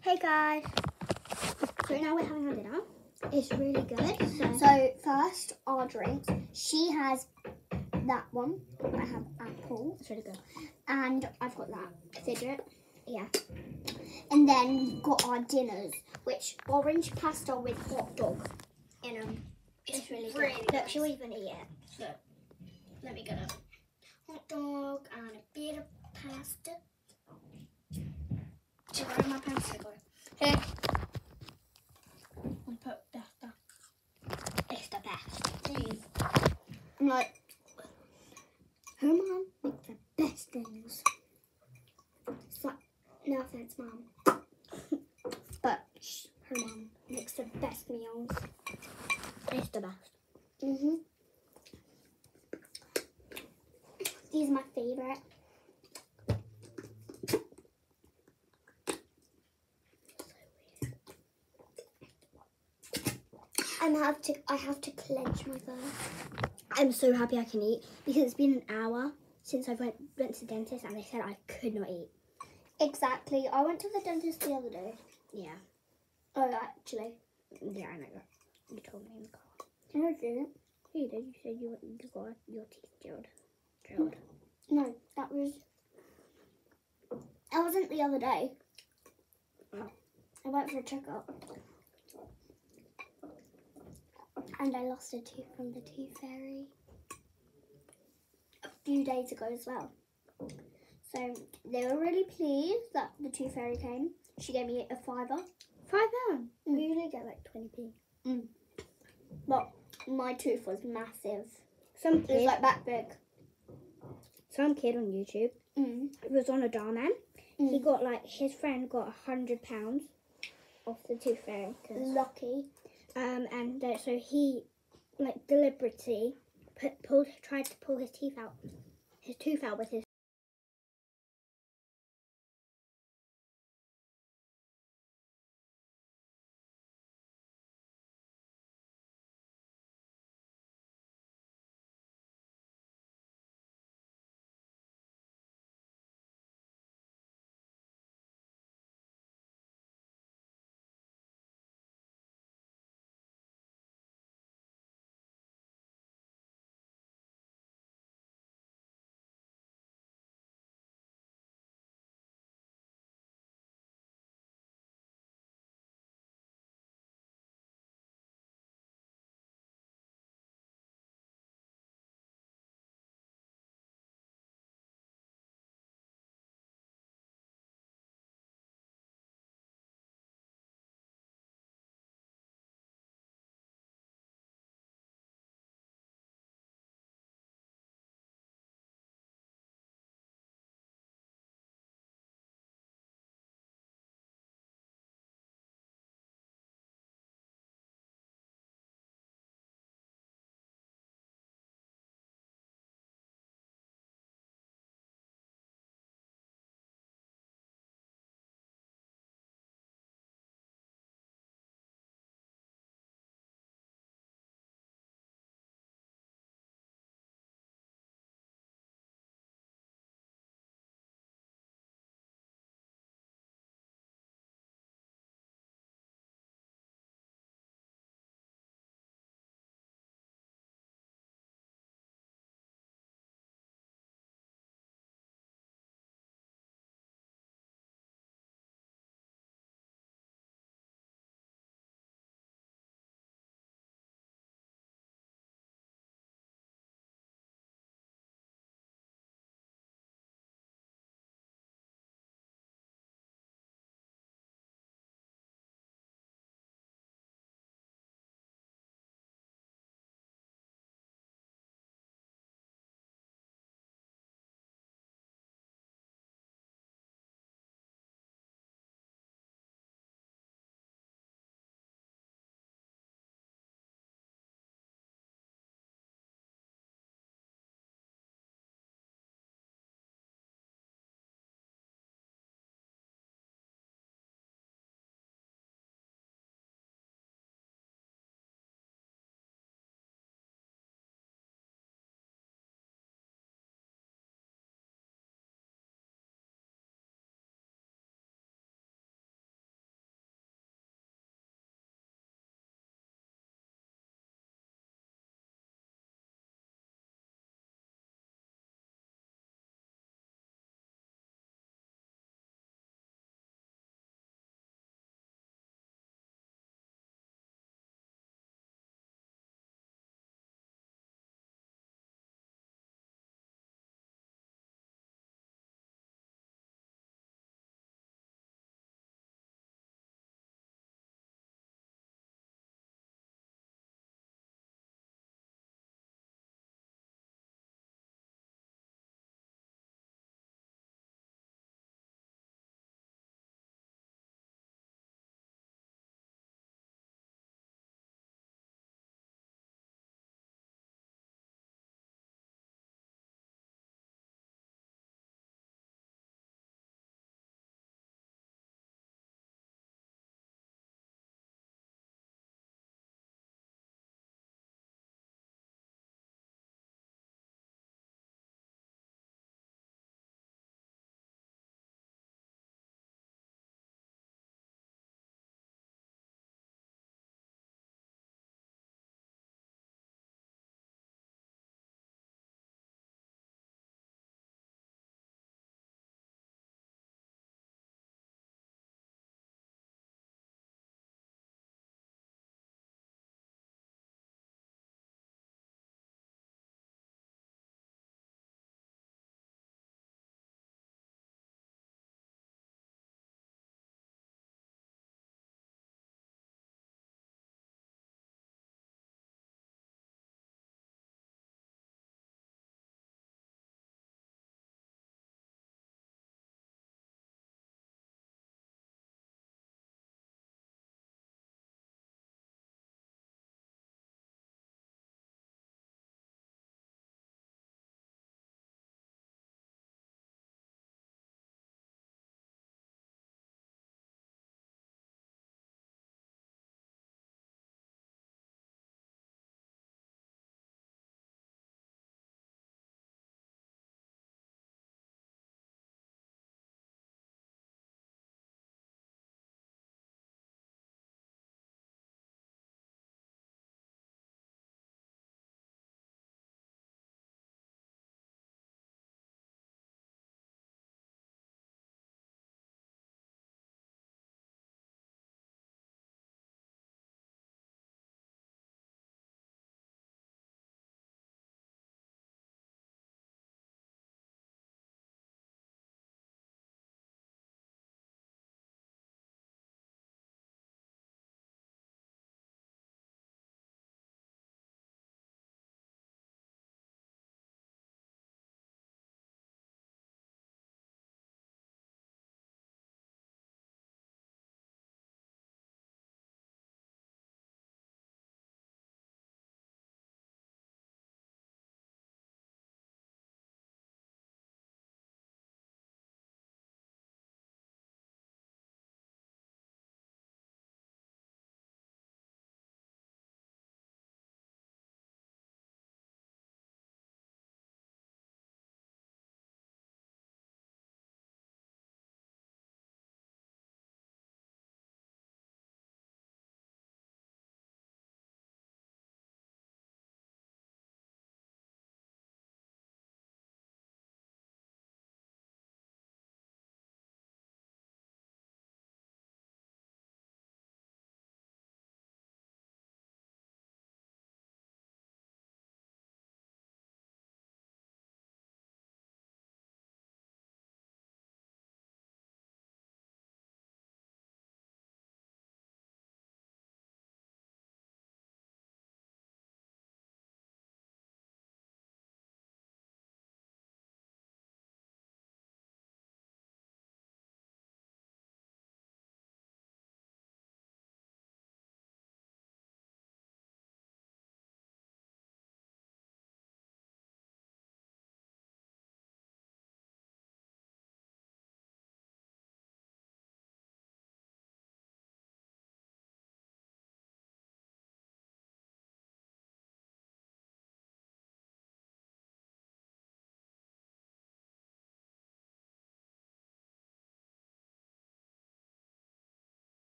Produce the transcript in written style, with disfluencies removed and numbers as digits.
Hey guys, so now we're having our dinner. It's really good. So first, our drinks. She has that one. I have apple. It's really good. And I've got that fidget. Yeah. And then we've got our dinners, which orange pasta with hot dog in them. It's really really good. Look, nice. she'll even eat it. So let me get a hot dog and a bit of pasta. So where my pasta go? Here. And put pasta. It's the best. I'm like, her mum makes the best things. So, no offense, Mum. But her mum makes the best meals. It's the best. These are my favourite. I have to clench my throat. I'm so happy I can eat because it's been an hour since I went to the dentist and they said I could not eat. Exactly. I went to the dentist the other day. Yeah. Oh, actually. Yeah, I know that. You told me in the car. No, I didn't. You did. You said you got your teeth drilled. No, that wasn't the other day. Oh. I went for a checkup. And I lost a tooth from the tooth fairy a few days ago as well. So they were really pleased that the tooth fairy came. She gave me a £5. £5? We usually get like 20p. But my tooth was massive. Some It was kid, like that big. some kid on YouTube was on a Darman. He got his friend got £100 off the tooth fairy. Lucky. And so he deliberately tried to pull his tooth out with his